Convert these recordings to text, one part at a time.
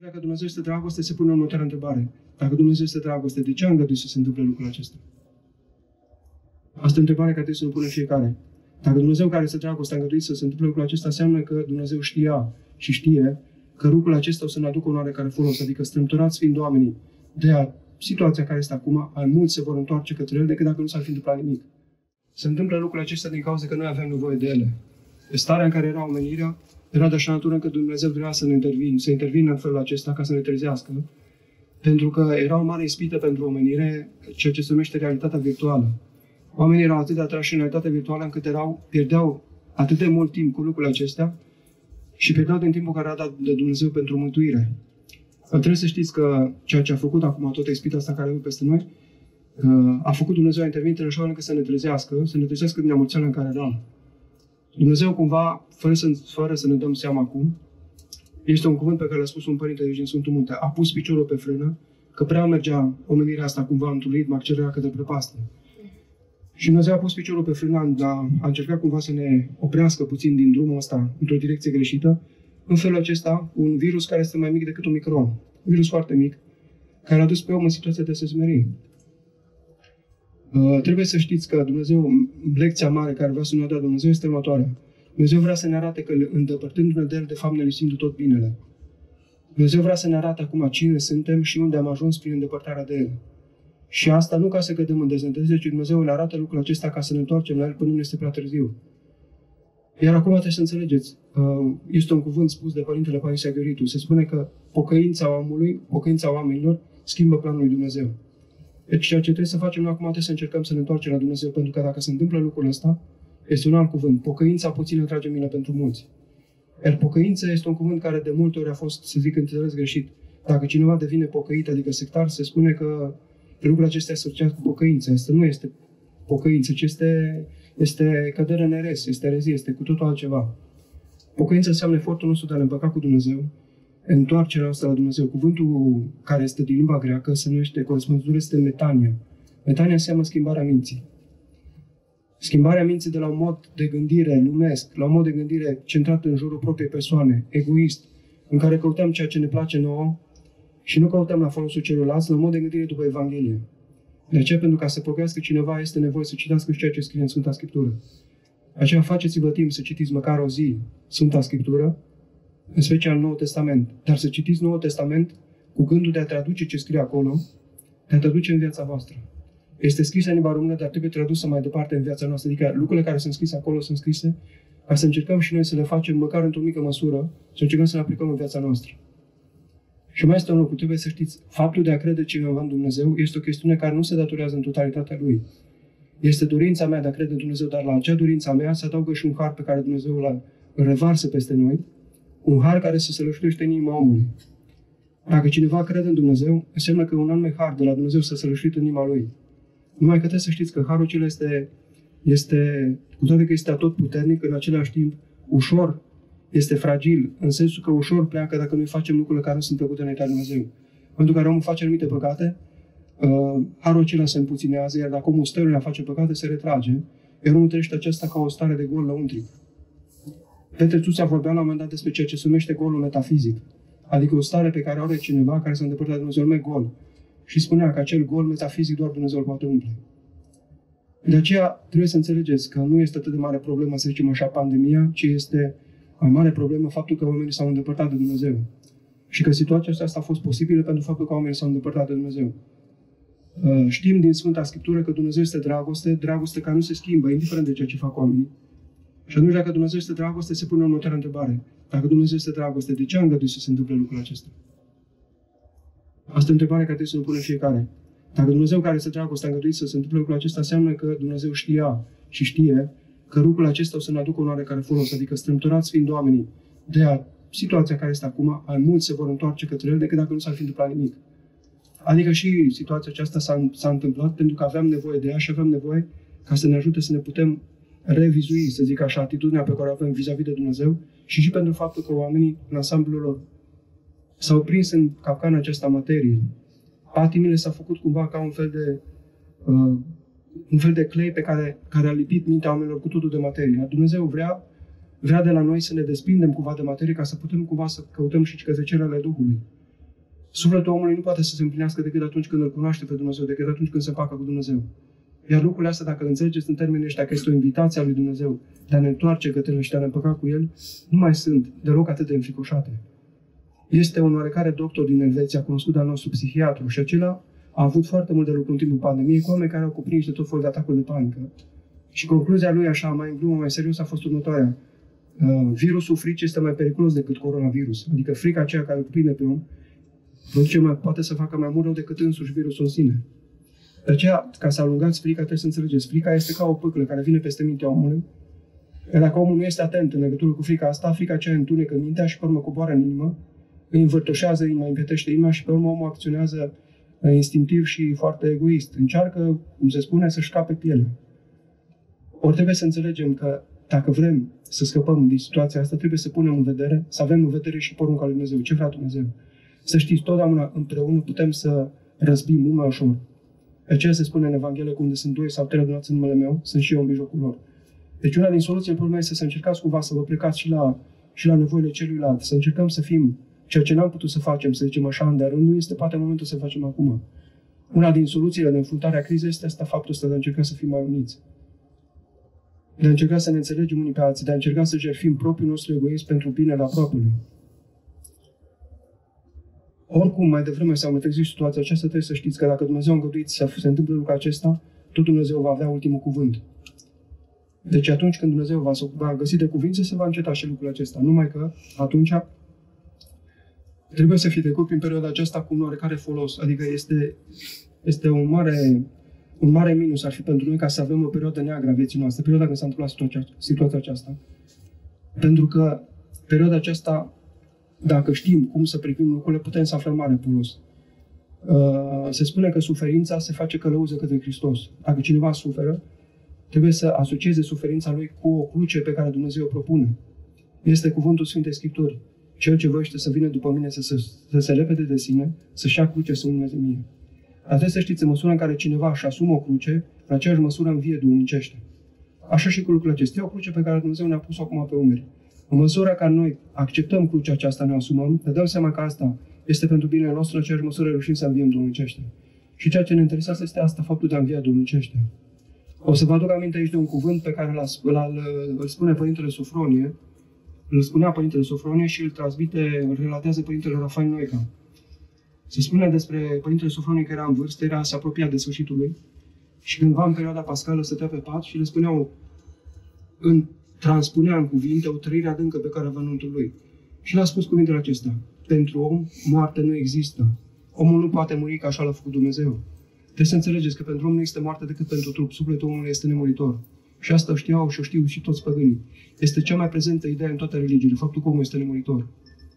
Dacă Dumnezeu este dragoste, se pune următoarea întrebare. Dacă Dumnezeu este dragoste, de ce a îngăduit să se întâmple lucrul acesta? Asta e o întrebare care trebuie să ne punem fiecare. Dacă Dumnezeu care este dragoste a îngăduit să se întâmple lucrul acesta, înseamnă că Dumnezeu știa și știe că lucrul acesta o să ne aducă un oarecare folos, adică strâmtorați fiind oamenii de situația care este acum, mai mulți se vor întoarce către El decât dacă nu s-ar fi întâmplat nimic. Se întâmplă lucrurile acestea din cauza că noi avem nevoie de ele. Starea în care era omenirea era de așa natură încât Dumnezeu vrea să intervină în felul acesta ca să ne trezească, pentru că era o mare ispită pentru omenire, ceea ce se numește realitatea virtuală. Oamenii erau atât de atrași în realitatea virtuală încât pierdeau atât de mult timp cu lucrurile acestea și pierdeau din timpul care era dat de Dumnezeu pentru mântuire. Trebuie să știți că ceea ce a făcut acum toată ispita asta care a venit peste noi, a făcut Dumnezeu a intervenit în așa încât să ne trezească din amorțeala în care eram. Dumnezeu cumva, fără să ne dăm seama acum, este un cuvânt pe care l-a spus un părinte din Sfântul Munte, a pus piciorul pe frână, că prea mergea omenirea asta cumva într-un ritm accelerat către prăpastie. Și Dumnezeu a pus piciorul pe frână, a încercat cumva să ne oprească puțin din drumul ăsta într-o direcție greșită. În felul acesta, un virus care este mai mic decât un micron, un virus foarte mic, care a dus pe om în situația de a se smeri. Trebuie să știți că Dumnezeu, lecția mare care vrea să ne dea Dumnezeu este următoarea. Dumnezeu vrea să ne arate că îndepărtându-ne de El, de fapt ne lipsim de tot binele. Dumnezeu vrea să ne arate acum cine suntem și unde am ajuns prin îndepărtarea de El. Și asta nu ca să cădem în deznădejde, ci Dumnezeu ne arată lucrul acesta ca să ne întoarcem la El până nu este prea târziu. Iar acum trebuie să înțelegeți, este un cuvânt spus de Părintele Paisie Aghioritu. Se spune că pocăința oamenilor schimbă planul lui Dumnezeu. Deci ceea ce trebuie să facem noi acum trebuie să încercăm să ne întoarcem la Dumnezeu, pentru că dacă se întâmplă lucrul ăsta, este un alt cuvânt. Pocăința puțin atrage milă pentru mulți. Iar pocăință este un cuvânt care de multe ori a fost, să zic, înțeles greșit. Dacă cineva devine pocăit, adică sectar, se spune că lucrul acesta este asociat cu pocăință. Asta nu este pocăință, ci este cădere în eres, este erezie, este cu totul altceva. Pocăință înseamnă efortul nostru de a ne împăca cu Dumnezeu, întoarcerea noastră la Dumnezeu. Cuvântul care este din limba greacă se numește, corespunzător este metania. Metania înseamnă schimbarea minții. Schimbarea minții de la un mod de gândire lumesc, la un mod de gândire centrat în jurul propriei persoane, egoist, în care căutăm ceea ce ne place nouă și nu căutăm la folosul celorlalți, la un mod de gândire după Evanghelie. De aceea, pentru ca să pocăiască cineva, este nevoie să citească ceea ce scrie în Sfânta Scriptură. Aceea faceți-vă timp să citiți măcar o zi Sfânta Scriptură, în special Noul Testament. Dar să citiți Noul Testament cu gândul de a traduce ce scrie acolo, de a traduce în viața voastră. Este scrisă în limba română, dar trebuie tradusă mai departe în viața noastră. Adică lucrurile care sunt scrise acolo sunt scrise ca să încercăm și noi să le facem, măcar într-o mică măsură, să încercăm să le aplicăm în viața noastră. Și mai este un lucru, trebuie să știți, faptul de a crede cineva în Dumnezeu este o chestiune care nu se datorează în totalitatea Lui. Este dorința mea de a crede în Dumnezeu, dar la acea dorința mea se adaugă și un har pe care Dumnezeu îl revarsă peste noi, un har care să se lășluiește în inima omului. Dacă cineva crede în Dumnezeu, înseamnă că un anume har de la Dumnezeu să se lășluiește în inima lui. Numai că trebuie să știți că harul acela este, cu toate că este atotputernic, în același timp ușor, este fragil, în sensul că ușor pleacă dacă noi facem lucrurile care nu sunt plăcute înaintea lui Dumnezeu. Pentru că omul face anumite păcate, harul acela se împuținează, iar dacă omul stăruie a face păcate, se retrage, iar omul trăiește aceasta ca o stare de gol lăuntric. Petre Tuțea vorbea la un moment dat despre ceea ce se numește golul metafizic, adică o stare pe care o are cineva care s-a îndepărtat de Dumnezeu, nume gol. Și spunea că acel gol metafizic doar Dumnezeu îl poate umple. De aceea trebuie să înțelegeți că nu este atât de mare problemă, să zicem așa, pandemia, ci este mai mare problemă faptul că oamenii s-au îndepărtat de Dumnezeu. Și că situația asta a fost posibilă pentru faptul că oamenii s-au îndepărtat de Dumnezeu. Știm din Sfânta Scriptură că Dumnezeu este dragoste, dragoste care nu se schimbă, indiferent de ceea ce fac oamenii. Și atunci, dacă Dumnezeu este dragoste, se pune următoarea întrebare. Dacă Dumnezeu este dragoste, de ce a îngăduit să se întâmple lucrul acesta? Asta e o întrebare care trebuie să ne punem fiecare. Dacă Dumnezeu care este dragoste a îngăduit să se întâmple lucrul acesta, înseamnă că Dumnezeu știa și știe că lucrul acesta o să ne aducă un oarecare folos, adică strâmtorați fiind oamenii de situația care este acum, mai mulți se vor întoarce către El decât dacă nu s-ar fi întâmplat nimic. Adică și situația aceasta s-a întâmplat pentru că aveam nevoie de ea și aveam nevoie ca să ne ajute să ne putem revizui, să zic așa, atitudinea pe care o avem vis-a-vis de Dumnezeu și pentru faptul că oamenii, în ansamblul lor, s-au prins în capcana aceasta materiei. Patimile s-au făcut cumva ca un fel de clei pe care a lipit mintea oamenilor cu totul de materie. Dumnezeu vrea de la noi să ne desprindem cumva de materie ca să putem cumva să căutăm și către celele Duhului. Sufletul omului nu poate să se împlinească decât atunci când îl cunoaște pe Dumnezeu, decât atunci când se împacă cu Dumnezeu. Iar lucrurile astea, dacă îl înțelegeți în termenii ăștia, că este o invitație a lui Dumnezeu de a ne întoarce către El și de a ne împăca cu El, nu mai sunt deloc atât de înfricoșate. Este un oarecare doctor din Elveția, cunoscut al nostru psihiatru, și acela a avut foarte mult de lucru în timpul pandemiei cu oameni care au cuprins de tot felul de atacuri de panică. Și concluzia lui, așa, mai în glumă, mai serios, a fost următoarea. Virusul fricii este mai periculos decât coronavirus. Adică frica aceea care îl cuprinde pe om poate să facă mai mult rău decât însuși virusul în sine. De aceea, ca să alungați frica, trebuie să înțelegeți. Frica este ca o pâclă care vine peste mintea omului. Iar dacă omul nu este atent în legătură cu frica asta, frica aceea întunecă mintea și pe urmă coboară în inimă, îi învârtoșează inima, îi împetește inima și pe urmă omul acționează instinctiv și foarte egoist. Încearcă, cum se spune, să-și scape pielea. Ori trebuie să înțelegem că dacă vrem să scăpăm din situația asta, trebuie să punem în vedere, să avem în vedere și porunca lui Dumnezeu. Ce vrea Dumnezeu? Să știți, totdeauna împreună putem să răzbim mult mai ușor. De aceea se spune în Evanghelie că unde sunt 2 sau 3 adunați în numele meu, sunt și eu în mijlocul lor. Deci una din soluțiile problemei este să încercați cumva să vă plecați și la nevoile celuilalt, să încercăm să fim ceea ce n-am putut să facem, să zicem așa, în de rând, nu este poate momentul să facem acum. Una din soluțiile de înfruntare a crizei este asta, faptul ăsta de a încerca să fim mai uniți. De a încerca să ne înțelegem unii pe alții, de a încerca să jertfim propriul nostru egoism pentru binele aproapelui. Oricum, mai devreme sau mai târziu situația aceasta, trebuie să știți că dacă Dumnezeu a îngăduit să se întâmple lucrul acesta, tot Dumnezeu va avea ultimul cuvânt. Deci atunci când Dumnezeu va găsi de cuvință, se va înceta și lucrul acesta. Numai că atunci trebuie să fie trecut prin perioada aceasta cu un oarecare folos. Adică este un mare minus ar fi pentru noi ca să avem o perioadă neagră a vieții noastre, perioada când s-a întâmplat situația aceasta. Pentru că perioada aceasta, dacă știm cum să privim lucrurile, putem să aflăm mare folos. Se spune că suferința se face călăuză către Hristos. Dacă cineva suferă, trebuie să asocieze suferința lui cu o cruce pe care Dumnezeu o propune. Este cuvântul Sfintei Scripturi. Cel ce voiește să vină după mine, să se lepede de sine, să-și ia cruce să urmeze mie. Dar trebuie să știți, în măsura în care cineva își asumă o cruce, în aceeași măsură învie duhovnicește. Așa și cu lucrurile acestea. E o cruce pe care Dumnezeu ne-a pus-o acum pe umeri. În măsura în care noi acceptăm crucea aceasta, ne asumăm, ne dăm seama că asta este pentru binele nostru, în aceeași măsură reușim să înviem duhovnicește. Și ceea ce ne interesează este asta, faptul de a învia duhovnicește. O să vă aduc aminte aici de un cuvânt pe care îl spune Părintele Sofronie, îl spunea Părintele Sofronie și îl relatează Părintele Rafael Noica. Se spune despre Părintele Sofronie că era în vârstă, se apropia de sfârșitul lui și cândva în perioada pascală stătea pe pat și le spuneau, transpunea în cuvinte o trăire adâncă pe care avea înăuntru lui. Și le-a spus cuvintele acestea. Pentru om, moarte nu există. Omul nu poate muri ca așa l-a făcut Dumnezeu. Trebuie să înțelegeți că pentru om nu există moarte decât pentru trup. Sufletul omului este nemuritor. Și asta știau și o știu și toți păgânii. Este cea mai prezentă idee în toate religiile, faptul că omul este nemuritor.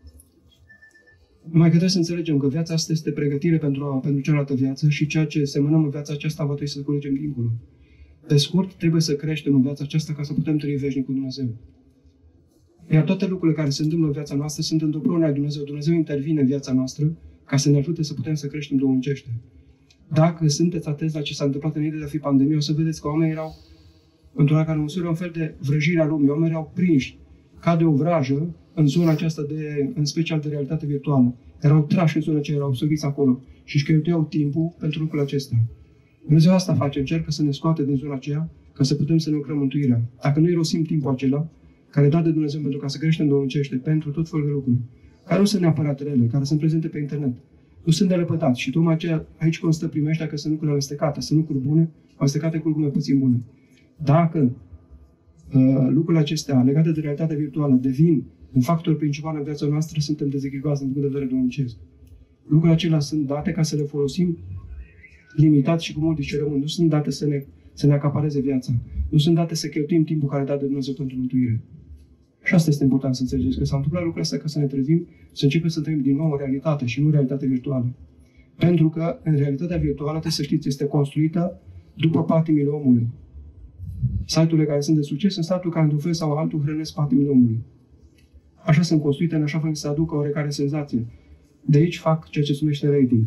Numai că trebuie să înțelegem că viața asta este pregătire pentru cealaltă viață și ceea ce semănăm în viața aceasta va trebui să culegem dincolo. Pe scurt, trebuie să creștem în viața aceasta ca să putem trăi veșnic cu Dumnezeu. Iar toate lucrurile care se întâmplă în viața noastră sunt într-o pronă a Dumnezeu. Dumnezeu intervine în viața noastră ca să ne ajute să putem să creștem duhovnicește. Dacă sunteți atenți la ce s-a întâmplat înainte de a fi pandemie, o să vedeți că oamenii erau într-o oarecare măsură un fel de vrăjire a lumii. Oamenii erau prinși ca de o vrajă în zona aceasta, în special de realitate virtuală. Erau trași în zona aceea, erau absorbiți acolo și își cheltuiau timpul pentru lucrurile acestea. Dumnezeu asta face, încercă să ne scoate din zona aceea ca să putem să ne lucrăm mântuirea. Dacă noi irosim timpul acela, care e dat de Dumnezeu pentru ca să creștem duhovnicește, pentru tot felul de lucruri, care nu sunt neapărat rele, care sunt prezente pe internet, nu sunt de lepădat. Și tocmai aceea, aici constă primeștea că sunt lucruri amestecate, sunt lucruri bune, amestecate cu lucruri mai puțin bune. Dacă lucrurile acestea legate de realitatea virtuală devin un factor principal în viața noastră, suntem dezechilibrați din punct de vedere duhovnicesc. Lucrurile acelea sunt date ca să le folosim limitat și cu mult discernământ. Nu sunt date să ne acapareze viața. Nu sunt date să cheltuim timpul care a dat de Dumnezeu pentru mântuire. Și asta este important să înțelegeți, că s-a întâmplat lucrurile astea ca să ne trezim, să începem să trăim din nou în realitate și nu realitate virtuală. Pentru că în realitatea virtuală, trebuie să știți, este construită după patimile omului. Site-urile care sunt de succes sunt site-uri care într-un fel sau altul hrănesc patimile omului. Așa sunt construite, în așa fel să aducă oarecare senzație. De aici fac ceea ce se numește rating.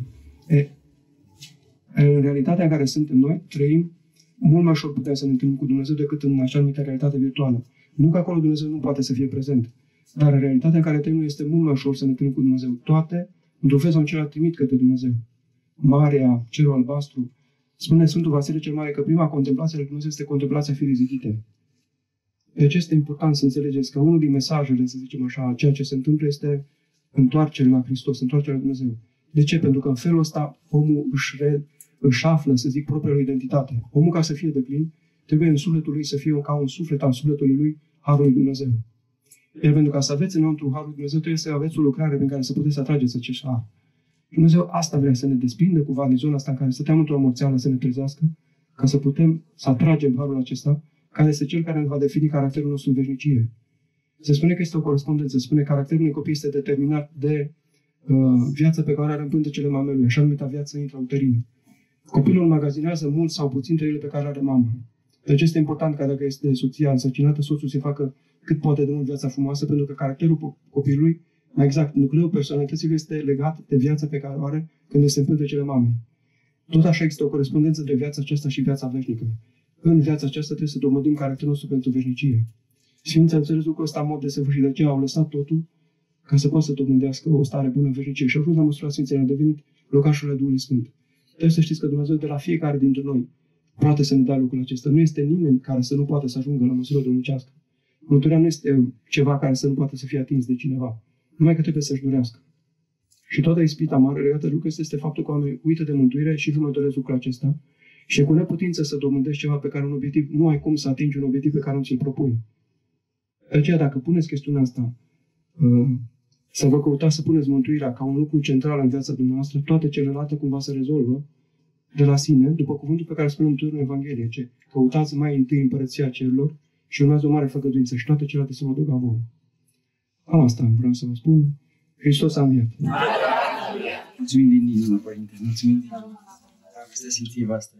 În realitatea în care suntem noi, trăim mult mai ușor putem să ne întâlnim cu Dumnezeu decât în așa numită realitate virtuală. Nu că acolo Dumnezeu nu poate să fie prezent, dar în realitatea în care trăim este mult mai ușor să ne întâlnim cu Dumnezeu. Toate într-un fel sau în celălalt trimit către Dumnezeu. Marea, cerul albastru, spune Sfântul Vasile cel Mare că prima contemplație a lui Dumnezeu este contemplația firii zidite. Deci este important să înțelegeți că unul din mesajele, să zicem așa, ceea ce se întâmplă este întoarcerea la Hristos, întoarcerea la Dumnezeu. De ce? Pentru că în felul ăsta omul își află, să zic, propria lui identitate. Omul, ca să fie deplin, trebuie în sufletul lui să fie ca un suflet al sufletului lui, Harul lui Dumnezeu. Iar pentru ca să aveți înăuntru Harul lui Dumnezeu, trebuie să aveți o lucrare prin care să puteți să atrageți acest Har. Dumnezeu asta vrea, să ne desprindă cumva din zona asta în care stăteam într-o amorțeală, să ne trezească, ca să putem să atragem Harul acesta, care este cel care ne va defini caracterul nostru în veșnicie. Se spune că este o corespondență, se spune că caracterul unui copil este determinat de viața pe care o are în pântecele mamei lui, așa numită viață intrauterină. Copilul înmagazinează mult sau puțin trăirile pe care le are mama. Deci este important ca dacă este soția însărcinată, soțul să facă cât poate de mult viața frumoasă, pentru că caracterul copilului, mai exact, nucleul personalității lui este legat de viața pe care o are când este în pântecele mamei. Tot așa există o corespondență de viața aceasta și viața veșnică. În viața aceasta trebuie să domodim caracterul nostru pentru veșnicie. Sfinții au înțeles lucrul ăsta în mod desăvârșit, de aceea au lăsat totul ca să poată să domândească o stare bună în veșnicie. Și au ajuns la măsura Sfinților, a devenit locașul Duhului Sfânt. Trebuie să știți că Dumnezeu de la fiecare dintre noi poate să ne dea lucrul acesta. Nu este nimeni care să nu poată să ajungă la măsură dumnezeiască. Mântuirea nu este ceva care să nu poată să fie atins de cineva. Numai că trebuie să-și dorească. Și toată ispita mare legată de lucrul este faptul că oamenii uită de mântuire și nu mai doresc lucrul acesta. Și e cu neputință să domândești ceva pe care un obiectiv, nu ai cum să atingi un obiectiv pe care nu ți-l propui. De aceea, dacă puneți chestiunea asta, să vă căutați să puneți mântuirea ca un lucru central în viața dumneavoastră, toate celelalte cumva se rezolvă de la sine, după cuvântul pe care spune Mântuitorul în Evanghelie, ce căutați mai întâi împărăția cerurilor și urmează o mare făgăduință și toate celelalte se vor duca vouă. Asta vreau să vă spun. Hristos a înviat. Mulțumim din inimă, Părinte, mulțumim din dragostea simțiva asta.